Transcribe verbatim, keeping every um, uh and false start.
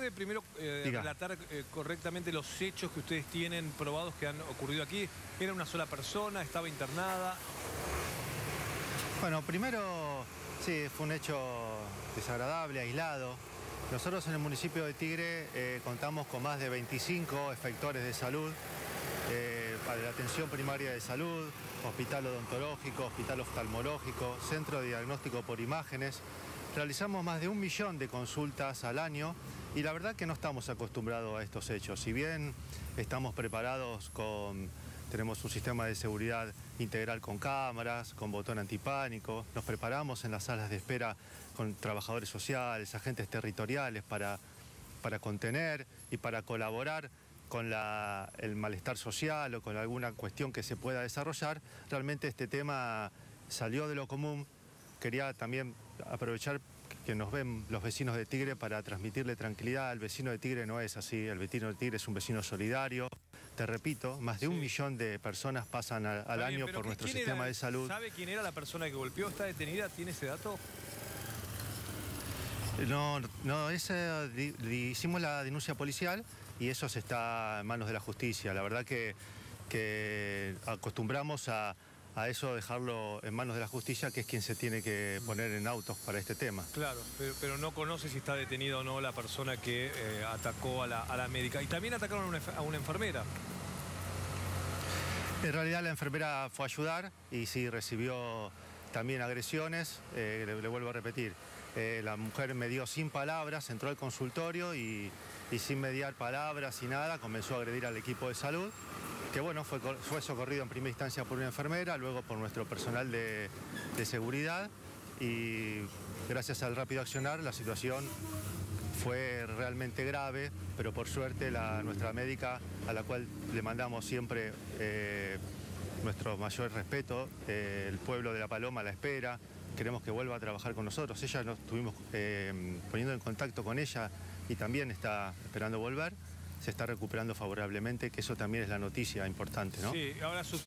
puede primero eh, relatar eh, correctamente los hechos que ustedes tienen probados que han ocurrido aquí? ¿Era una sola persona? ¿Estaba internada? Bueno, primero, sí, fue un hecho desagradable, aislado. Nosotros en el municipio de Tigre eh, contamos con más de veinticinco efectores de salud, eh, para la atención primaria de salud, hospital odontológico, hospital oftalmológico, centro de diagnóstico por imágenes. Realizamos más de un millón de consultas al año y la verdad que no estamos acostumbrados a estos hechos. Si bien estamos preparados con... Tenemos un sistema de seguridad integral con cámaras, con botón antipánico. Nos preparamos en las salas de espera con trabajadores sociales, agentes territoriales para, para contener y para colaborar con la, el malestar social o con alguna cuestión que se pueda desarrollar. Realmente este tema salió de lo común. Quería también aprovechar que nos ven los vecinos de Tigre para transmitirle tranquilidad. El vecino de Tigre no es así, el vecino de Tigre es un vecino solidario. Te repito, más de sí. un millón de personas pasan a, al bien, año por nuestro sistema era, de salud. ¿Sabe quién era la persona que golpeó? ¿Está detenida? ¿Tiene ese dato? No, no, ese, di, di, hicimos la denuncia policial y eso se está en manos de la justicia. La verdad que, que acostumbramos a, a eso, dejarlo en manos de la justicia, que es quien se tiene que poner en autos para este tema. Claro, pero, pero no conoce si está detenida o no la persona que eh, atacó a la, a la médica. Y también atacaron a una, a una enfermera. En realidad la enfermera fue a ayudar y sí recibió también agresiones. Eh, le, le vuelvo a repetir, eh, la mujer me dio sin palabras, entró al consultorio y, y sin mediar palabras y nada, comenzó a agredir al equipo de salud, que bueno, fue, fue socorrido en primera instancia por una enfermera, luego por nuestro personal de, de seguridad y gracias al rápido accionar la situación fue realmente grave, pero por suerte la, nuestra médica, a la cual le mandamos siempre eh, nuestro mayor respeto, eh, el pueblo de La Paloma la espera, queremos que vuelva a trabajar con nosotros. Ella nos estuvimos eh, poniendo en contacto con ella y también está esperando volver. Se está recuperando favorablemente, que eso también es la noticia importante, ¿no? Sí, ahora su